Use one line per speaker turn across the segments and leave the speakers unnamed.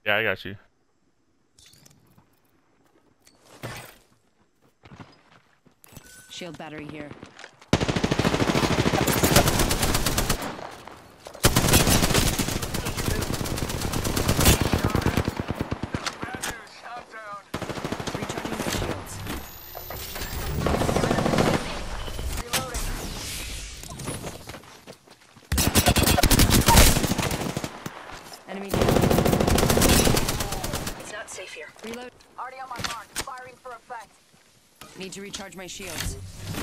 Yeah, I got you.
Shield battery here. Recharging my shields. Enemy down.
It's not safe here.
Reload.
Already on my mark. Firing for effect.
Need to recharge my shields.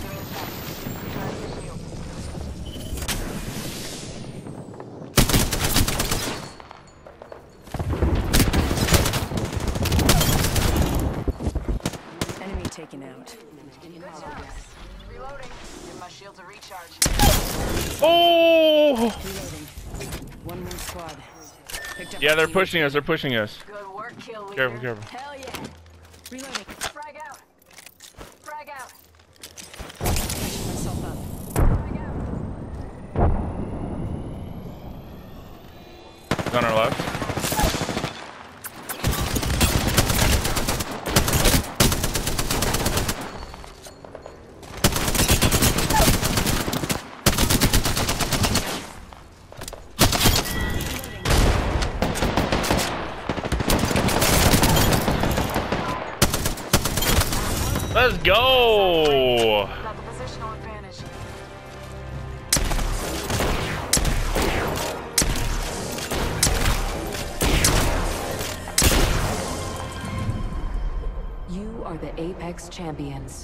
Enemy taken out.
Good job. Reloading. Give my shield a recharge.
Oh!
Reloading. One more squad. Picked up
Yeah,
a
they're
team.
pushing us. They're pushing us.
Good work, kill leader.
Careful, careful.
Hell yeah.
Reloading.
Frag out. Frag out.
Patching myself up.
Frag out.
On our left. Let's go!
Got the positional advantage.
You are the Apex Champions.